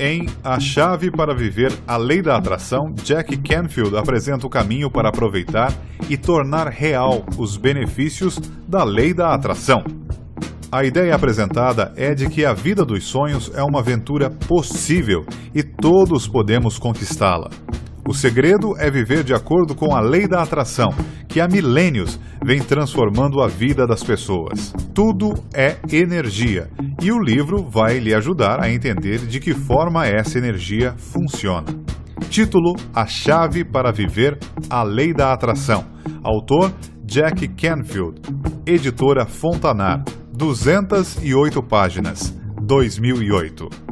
Em A Chave para Viver a Lei da Atração, Jack Canfield apresenta o caminho para aproveitar e tornar real os benefícios da Lei da Atração. A ideia apresentada é de que a vida dos sonhos é uma aventura possível e todos podemos conquistá-la. O segredo é viver de acordo com a Lei da Atração, que há milênios vem transformando a vida das pessoas. Tudo é energia, e o livro vai lhe ajudar a entender de que forma essa energia funciona. Título: A Chave para Viver a Lei da Atração. Autor: Jack Canfield. Editora Fontanar. 208 páginas. 2008.